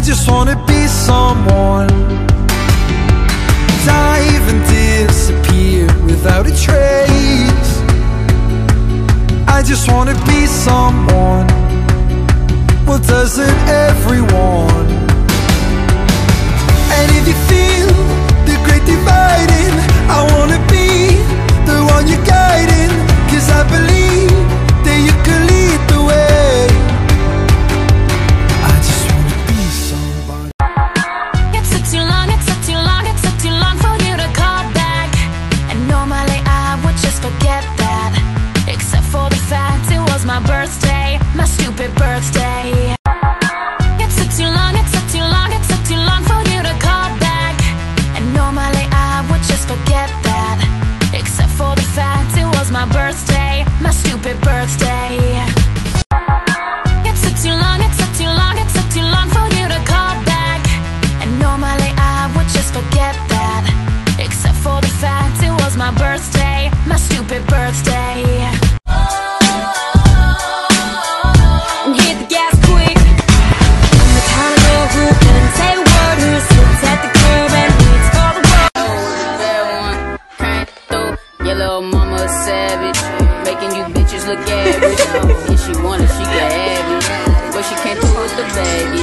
just wanna be someone, dive and disappear without a trace. I just wanna be someone, well, doesn't everyone? And if you feel the great dividing, I wanna be the one you're guiding, 'cause I believe that you could lead the way. I just wanna be somebody. It took too long, it took too long, it took too long for you to call back. And normally I would just forget that, except for the fact it was my birthday, my stupid birthday. It took too long, it took too long, it took too long for you to call back. And normally I would just forget that, except for the fact it was my birthday, my stupid birthday. It took too long, it took too long, it took too long for you to call back. And normally I would just forget that, except for the fact it was my birthday, my stupid birthday. And hit the gas quick. I'm the kind of girl who couldn't say a word, who sits at the curb and waits for the world. That one came through. Your little mama a savage, making you bitches look average. If she wanted, she could have it, but she can't do with the baggage.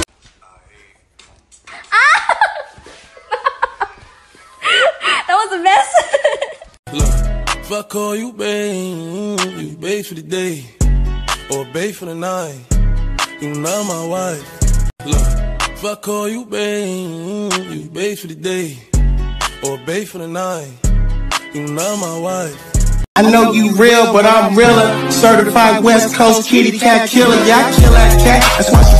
That was the best. Look, if I call you babe, you babe for the day, or babe for the night, you not my wife. Look, if I call you babe, you babe for the day, or babe for the night, you not my wife. I know you real, but I'm realer. Certified West Coast kitty cat killer. Yeah, I kill that cat. That's why she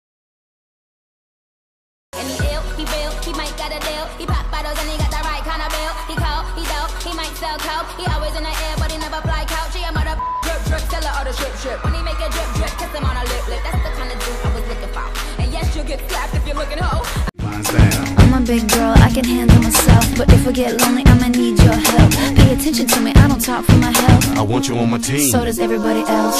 And he ill, he real, he might got a deal. He pop bottles and he got the right kind of bill. He cold, he dope, he might sell coke. He always in the air, but he never fly couch. He a mother drip drip, tell her all the drip drip. When he make a drip drip, kiss him on a lip lip. That's the kind of dude I was looking for. And yes, you'll get slapped if you're looking hoe. I'm a big girl, I can handle myself, but if I get lonely, I'ma need your help. Pay attention to me, I don't talk for my health. I want you on my team. So does everybody else.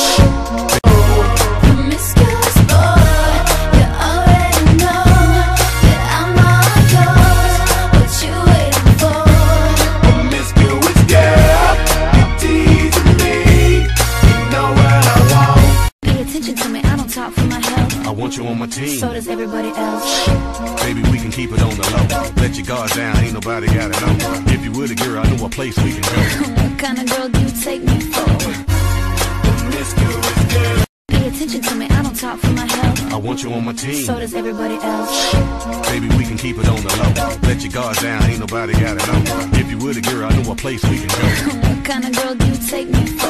Promiscuous boy, you already know that I'm all yours. What you waiting for? promiscuous girl. You teasing me. You know what I want. Pay attention to me, I don't talk for my health. I want you on my team. So does everybody else. Baby, we can keep it on the low. Let your guard down, ain't nobody gotta know. If you were the girl, I know a place we can go. What kind of girl do you take me for? Promiscuous girl. Pay attention to me, I don't talk for my health. I want you on my team. So does everybody else. Baby, we can keep it on the low. Let your guard down, ain't nobody gotta know. If you were the girl, I know a place we can go. What kind of girl do you take me for?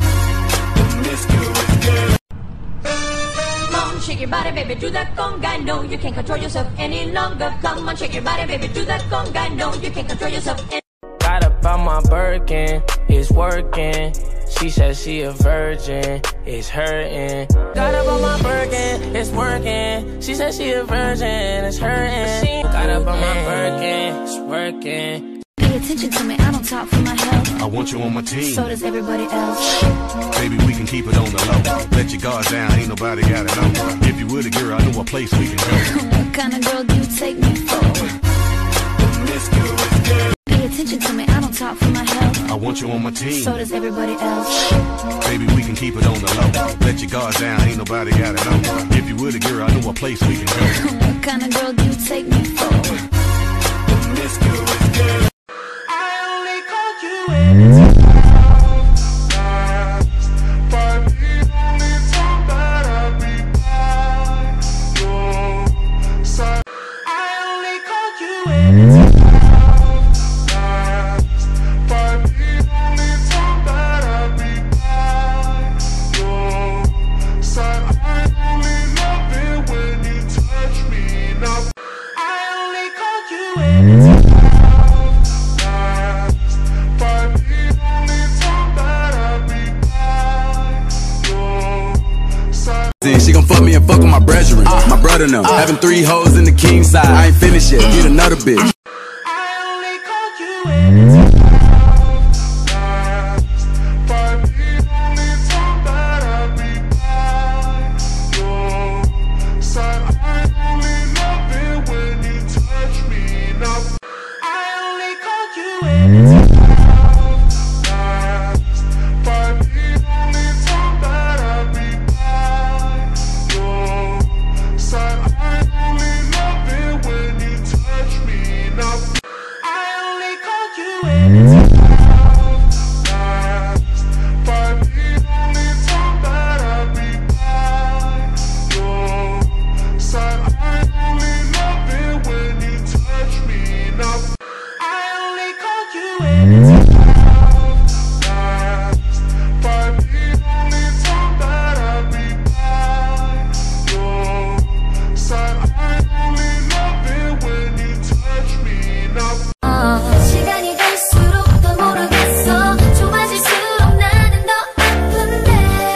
Promiscuous girl. Come on, shake your body, baby, do that conga. No, you can't control yourself any longer. Come on, shake your body, baby, do that conga. No, you can't control yourself any Got up on my Birkin, it's working. She says she a virgin, it's hurting. Got up on my Birkin, it's working. She says she a virgin, it's hurting. Got up on my Birkin, it's working. Pay attention to me, I don't talk for my health. I want you on my team. So does everybody else. Baby, we can keep it on the low. Let your guard down, ain't nobody gotta know. If you were the girl, I know a place we can go. What kind of girl do you take me for? Promiscuous girl. Pay attention to me, I don't talk for my health. I want you on my team. So does everybody else. Baby, we can keep it on the low. Let your guard down, ain't nobody gotta know. If you were the girl, I know a place we can go. What kind of girl do you take me for? Promiscuous girl. I only called you but the only time that I'll be by your side. I only called you but the only time that I'll be by your side. I only love it when you touch me. Now I only called you She gon' fuck me and fuck with my brethren. My brother know. Having 3 hoes in the king side. I ain't finished yet. Get another bitch. I only called you but the only time that I'll be by your side. I only love it 시간이 갈수록 더 모르겠어. 좁아질수록 나는 더 아픈데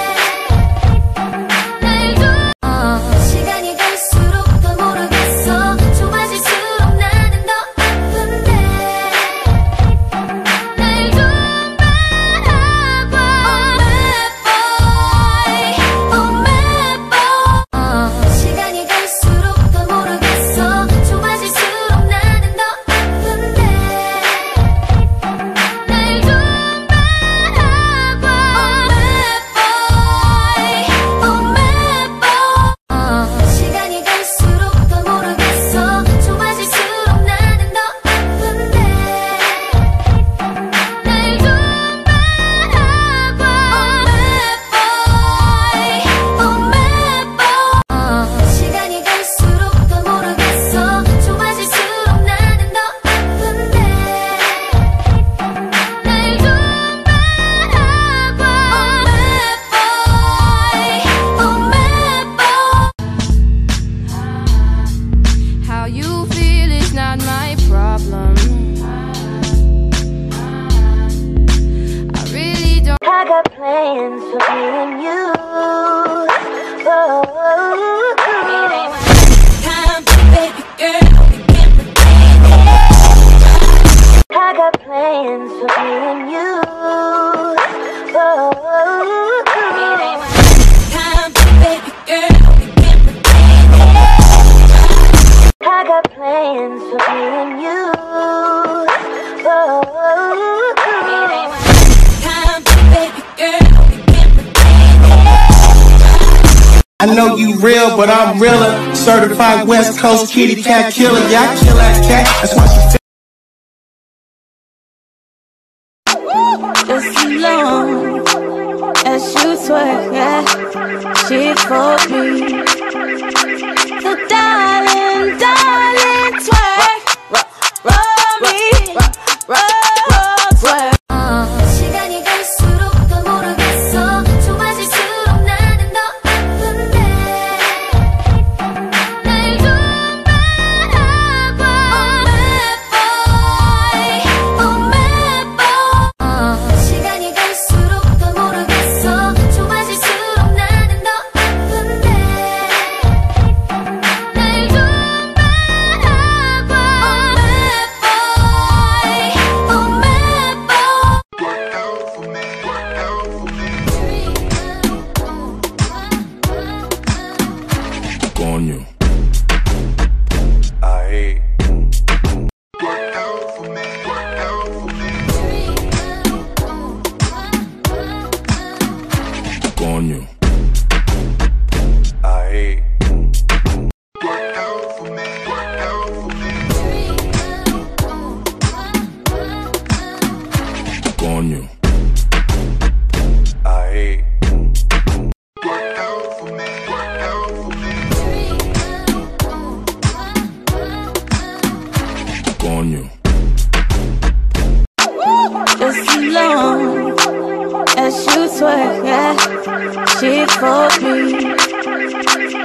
날 시간이 갈수록 더 모르겠어. 좁아질수록 나는 더 아픈데 날 좀 바라봐. Oh my boy. 시간이 갈수록 더 모르겠어. 좁아질수록 나는 더 아픈데 날 좀 바라봐. Oh my boy. 시간이 갈수록 더 모르겠어. 좁아질수록 나는 더 아픈데 날 좀 바라봐. Oh my boy. 시간이 갈수록 더 모르겠어. 좁아질수록 나는 더 아픈데 날 좀 바라봐. Oh my boy. How you feel is not my problem. I really don't. I got plans for me and you. I got plans for me and you. I got plans for me and you. I know you real, but I'm realer. Certified West Coast kitty cat killer. Yeah, I kill that cat. That's why she Just long as you twerk, yeah, she for me. So darling, darling, twerk for me, twerk. 시간이 갈수록 더 모르겠어. 좁아질수록 나는 더 아픈데 날 좀 바라봐. Oh my boy. 시간이 갈수록 더 모르겠어. 좁아질수록 나는 더 아픈데 날 좀 바라봐. Oh my boy. Work out for me, work out for me. Coño. Aye. Work out for me, work out for me. Coño. Aye. Work out for me, work out for me. Coño. Aye. Work out for me, work out for me. Coño. Just long as you twerk, yeah, she for me.